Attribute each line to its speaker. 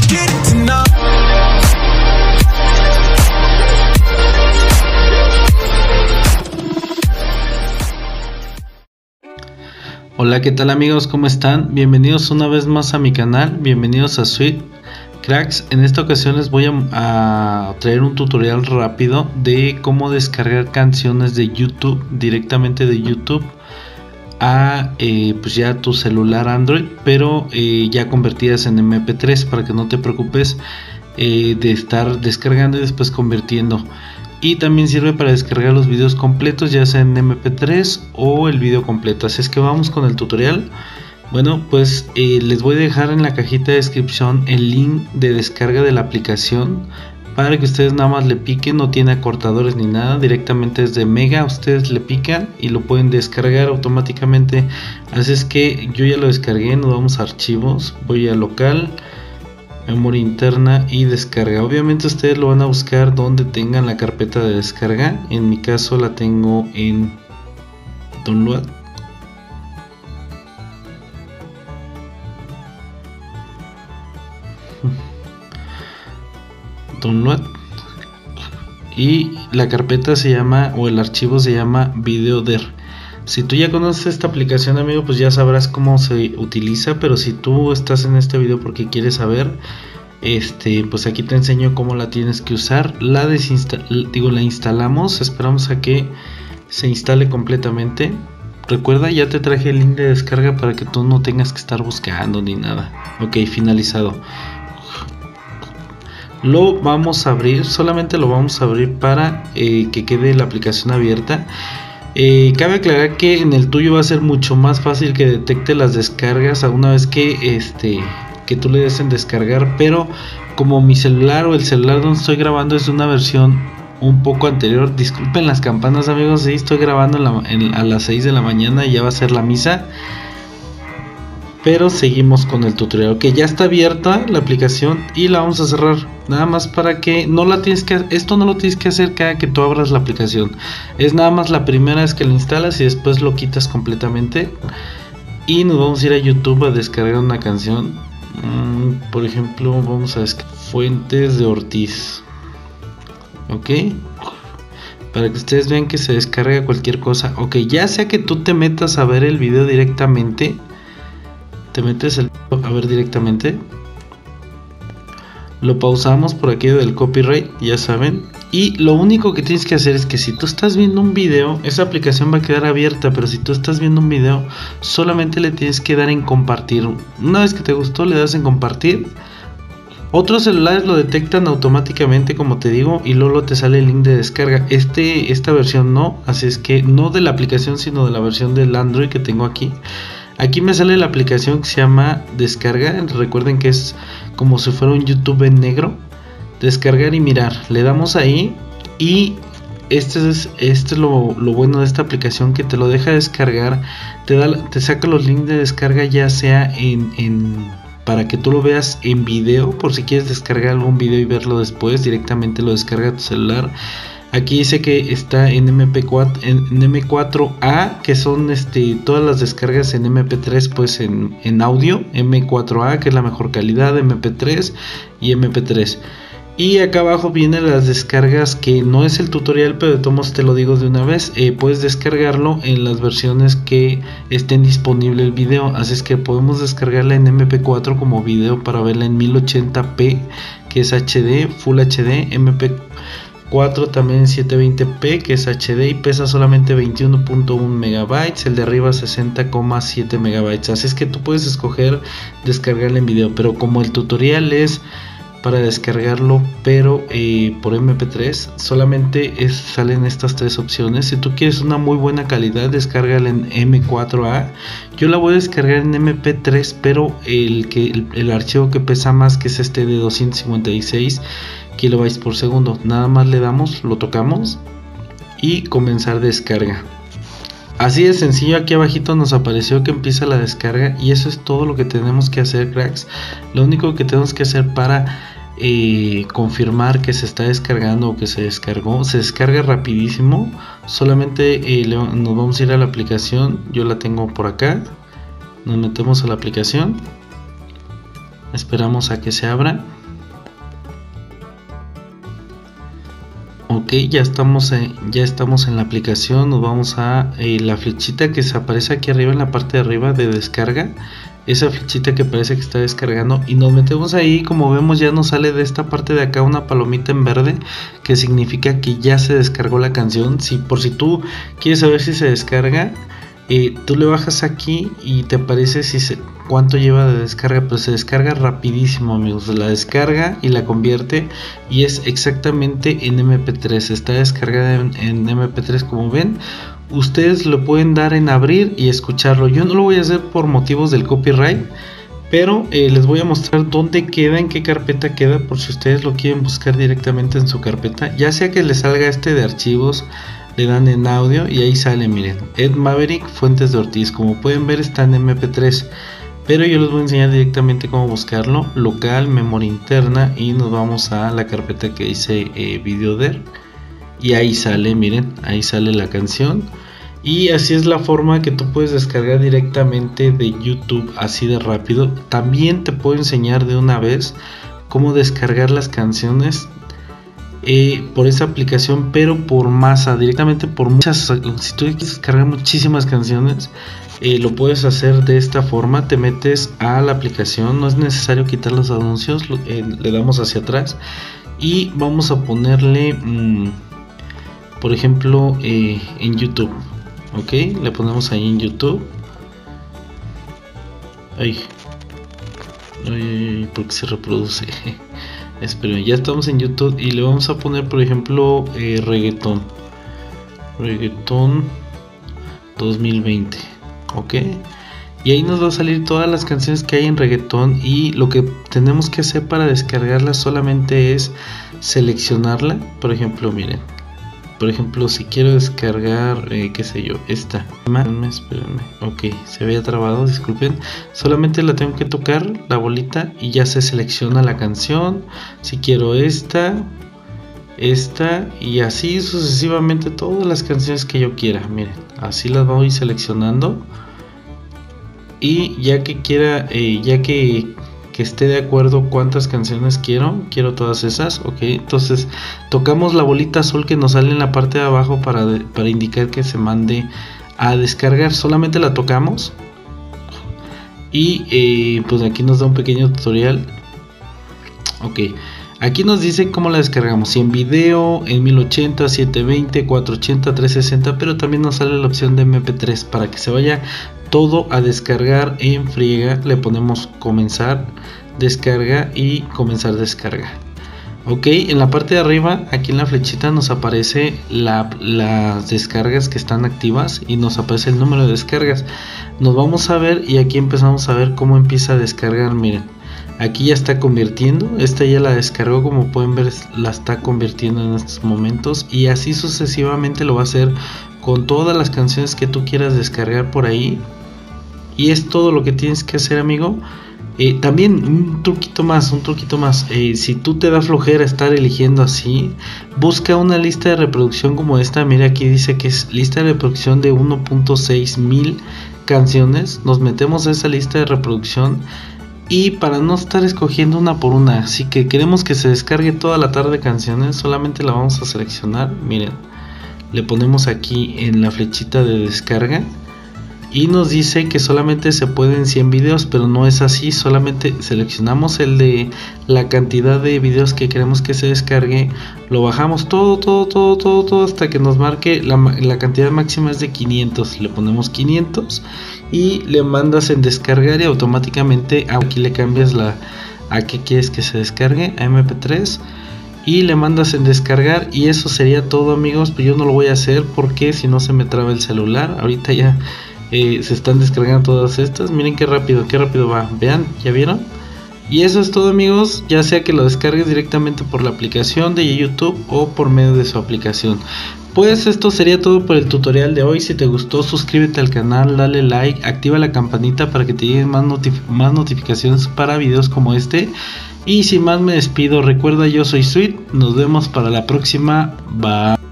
Speaker 1: get it tonight.
Speaker 2: Hola, ¿qué tal amigos? ¿Cómo están? Bienvenidos una vez más a mi canal, bienvenidos a Sweet Cracks. En esta ocasión les voy a traer un tutorial rápido de cómo descargar canciones de YouTube, directamente de YouTube a pues ya tu celular Android, pero ya convertidas en MP3, para que no te preocupes de estar descargando y después convirtiendo. Y también sirve para descargar los videos completos, ya sea en MP3 o el video completo. Así es que vamos con el tutorial. Bueno, pues les voy a dejar en la cajita de descripción el link de descarga de la aplicación para que ustedes nada más le piquen. No tiene acortadores ni nada, directamente desde Mega ustedes le pican y lo pueden descargar automáticamente. Así es que yo ya lo descargué. Nos vamos a archivos, voy a local, memoria interna y descarga. Obviamente ustedes lo van a buscar donde tengan la carpeta de descarga. En mi caso la tengo en download. Download. Y la carpeta se llama, o el archivo se llama Videoder. Si tú ya conoces esta aplicación, amigo, pues ya sabrás cómo se utiliza, pero si tú estás en este video porque quieres saber, pues aquí te enseño cómo la tienes que usar. La instalamos, esperamos a que se instale completamente. Recuerda, ya te traje el link de descarga para que tú no tengas que estar buscando ni nada. Ok, finalizado. Lo vamos a abrir, solamente lo vamos a abrir para que quede la aplicación abierta. Cabe aclarar que en el tuyo va a ser mucho más fácil que detecte las descargas a una vez que tú le des en descargar, pero como mi celular o el celular donde estoy grabando es de una versión un poco anterior, disculpen las campanas amigos, sí, estoy grabando a las 6 de la mañana y ya va a ser la misa, pero seguimos con el tutorial. Ok, ya está abierta la aplicación y la vamos a cerrar, nada más para que esto no lo tienes que hacer cada que tú abras la aplicación, es nada más la primera vez que lo instalas y después lo quitas completamente. Y nos vamos a ir a YouTube a descargar una canción. Por ejemplo, vamos a descargar Fuentes de Ortiz. Ok, para que ustedes vean que se descarga cualquier cosa. Ok, ya sea que tú te metas a ver el video directamente, te metes a ver directamente, lo pausamos por aquello del copyright, ya saben. Y lo único que tienes que hacer es que si tú estás viendo un video, esa aplicación va a quedar abierta, pero si tú estás viendo un video, solamente le tienes que dar en compartir. Una vez que te gustó, le das en compartir. Otros celulares lo detectan automáticamente, como te digo, y luego te sale el link de descarga. Esta versión no, así es que no de la aplicación, sino de la versión del Android que tengo aquí. Aquí me sale la aplicación que se llama Descarga. Recuerden que es como si fuera un YouTube en negro. Descargar y mirar. Le damos ahí y este es lo bueno de esta aplicación, que te lo deja descargar. Te saca los links de descarga, ya sea para que tú lo veas en video, por si quieres descargar algún video y verlo después, directamente lo descarga a tu celular. Aquí dice que está en MP4, en M4A, que son todas las descargas en MP3, pues en audio, M4A, que es la mejor calidad, MP3 y MP3. Y acá abajo vienen las descargas, que no es el tutorial, pero de todos modos te lo digo de una vez. Puedes descargarlo en las versiones que estén disponible el video, así es que podemos descargarla en MP4 como video para verla en 1080p, que es HD, Full HD, MP4 también 720p, que es HD y pesa solamente 21.1 megabytes, el de arriba 60,7 megabytes. Así es que tú puedes escoger descargarla en video, pero como el tutorial es para descargarlo pero por MP3, solamente salen estas tres opciones. Si tú quieres una muy buena calidad, descárgala en M4A. Yo la voy a descargar en MP3, pero el archivo que pesa más, que es de 256 kilobytes por segundo. Nada más le damos, lo tocamos y comenzar descarga. Así de sencillo, aquí abajito nos apareció que empieza la descarga y eso es todo lo que tenemos que hacer, cracks. Lo único que tenemos que hacer para confirmar que se está descargando o que se descargó, se descarga rapidísimo. Solamente nos vamos a ir a la aplicación, yo la tengo por acá, nos metemos a la aplicación, esperamos a que se abra. Ok, ya estamos en la aplicación. Nos vamos a la flechita que se aparece aquí arriba en la parte de arriba de descarga, esa flechita que parece que está descargando, y nos metemos ahí. Como vemos, ya nos sale de esta parte de acá una palomita en verde que significa que ya se descargó la canción. Si tú quieres saber si se descarga, tú le bajas aquí y te aparece cuánto lleva de descarga, pero se descarga rapidísimo, amigos. La descarga y la convierte, y es exactamente en MP3. Está descargada en MP3, como ven. Ustedes lo pueden dar en abrir y escucharlo. Yo no lo voy a hacer por motivos del copyright, pero les voy a mostrar dónde queda, en qué carpeta queda, por si ustedes lo quieren buscar directamente en su carpeta. Ya sea que les salga de archivos, le dan en audio y ahí sale, miren, Ed Maverick Fuentes de Ortiz. Como pueden ver, está en MP3, pero yo les voy a enseñar directamente cómo buscarlo. Local, memoria interna, y nos vamos a la carpeta que dice Videoder, y ahí sale, miren, ahí sale la canción. Y así es la forma que tú puedes descargar directamente de YouTube, así de rápido. También te puedo enseñar de una vez cómo descargar las canciones por esa aplicación, pero por masa, directamente por muchas. Si tú quieres descargar muchísimas canciones, lo puedes hacer de esta forma. Te metes a la aplicación, no es necesario quitar los anuncios, le damos hacia atrás y vamos a ponerle por ejemplo en YouTube. Ok, le ponemos ahí en YouTube. Ay, porque se reproduce. Esperen, ya estamos en YouTube y le vamos a poner, por ejemplo, reggaetón 2020. Ok, y ahí nos va a salir todas las canciones que hay en reggaetón, y lo que tenemos que hacer para descargarla solamente es seleccionarla. Por ejemplo, miren, por ejemplo, si quiero descargar, qué sé yo, esta. Espérenme. Ok, se había trabado, disculpen. Solamente la tengo que tocar, la bolita, y ya se selecciona la canción. Si quiero esta, y así sucesivamente todas las canciones que yo quiera. Miren, así las voy seleccionando. Y ya que quiera, ya que esté de acuerdo cuántas canciones quiero todas esas. Ok, entonces tocamos la bolita azul que nos sale en la parte de abajo para indicar que se mande a descargar. Solamente la tocamos y pues aquí nos da un pequeño tutorial. Ok, aquí nos dice cómo la descargamos, si en video, en 1080, 720, 480, 360, pero también nos sale la opción de MP3 para que se vaya todo a descargar en friega. Le ponemos comenzar descarga y comenzar descarga. Ok, en la parte de arriba, aquí en la flechita, nos aparece las descargas que están activas y nos aparece el número de descargas. Nos vamos a ver, y aquí empezamos a ver cómo empieza a descargar. Miren, aquí ya está convirtiendo. Esta ya la descargó, como pueden ver, la está convirtiendo en estos momentos, y así sucesivamente lo va a hacer con todas las canciones que tú quieras descargar por ahí. Y es todo lo que tienes que hacer, amigo. También un truquito más. Si tú te da flojera estar eligiendo así, busca una lista de reproducción como esta. Mira, aquí dice que es lista de reproducción de 1.6 mil canciones. Nos metemos a esa lista de reproducción, y para no estar escogiendo una por una, así que queremos que se descargue toda la tarde canciones, solamente la vamos a seleccionar. Miren, le ponemos aquí en la flechita de descarga, y nos dice que solamente se pueden 100 videos, pero no es así. Solamente seleccionamos el de la cantidad de videos que queremos que se descargue, lo bajamos todo hasta que nos marque la cantidad máxima es de 500. Le ponemos 500 y le mandas en descargar, y automáticamente aquí le cambias a qué quieres que se descargue, a MP3, y le mandas en descargar. Y eso sería todo, amigos. Pero yo no lo voy a hacer porque si no se me traba el celular. Ahorita ya se están descargando todas estas. Miren qué rápido va. Vean, ¿ya vieron? Y eso es todo, amigos. Ya sea que lo descargues directamente por la aplicación de YouTube o por medio de su aplicación. Pues esto sería todo por el tutorial de hoy. Si te gustó, suscríbete al canal, dale like, activa la campanita para que te lleguen más notificaciones para videos como este. Y sin más me despido. Recuerda, yo soy Sweet. Nos vemos para la próxima. Bye.